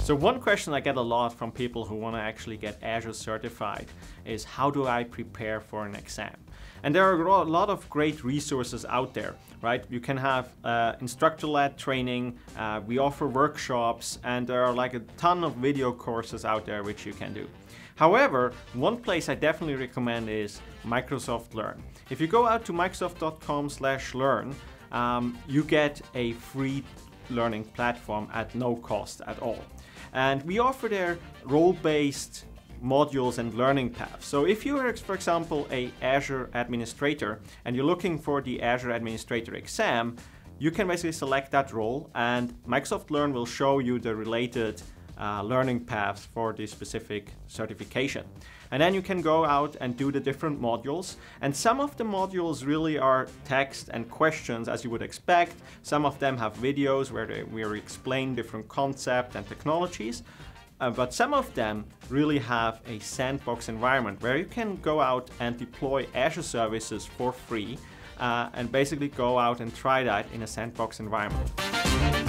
So one question I get a lot from people who want to actually get Azure certified is, how do I prepare for an exam? And there are a lot of great resources out there, right? You can have instructor-led training, we offer workshops, and there are like a ton of video courses out there which you can do. However, one place I definitely recommend is Microsoft Learn. If you go out to microsoft.com/learn, you get a free learning platform at no cost at all. And we offer there role-based modules and learning paths. So if you are, for example, an Azure administrator and you're looking for the Azure Administrator exam, you can basically select that role and Microsoft Learn will show you the related learning paths for the specific certification. And then you can go out and do the different modules. And some of the modules really are text and questions, as you would expect. Some of them have videos where we explain different concepts and technologies. But some of them really have a sandbox environment where you can go out and deploy Azure services for free and basically go out and try that in a sandbox environment.